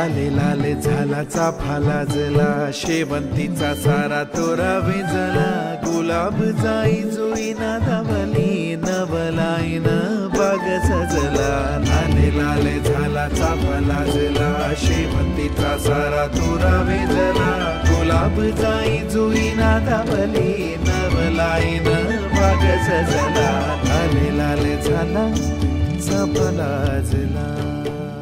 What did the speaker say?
लाले लाले झाला चाफा लाजला, शेवंतीचा सारा तोरा विंजला, गुलाब जाई जुई नादावली, नवलाईन बाग सजला. लाले लाले झाला चाफा लाजला, शेवंतीचा सारा तोरा विंजला, गुलाब जाई जुई नादावली, नवलाईन बाग सजला. लाले लाले झाला चाफा लाजला.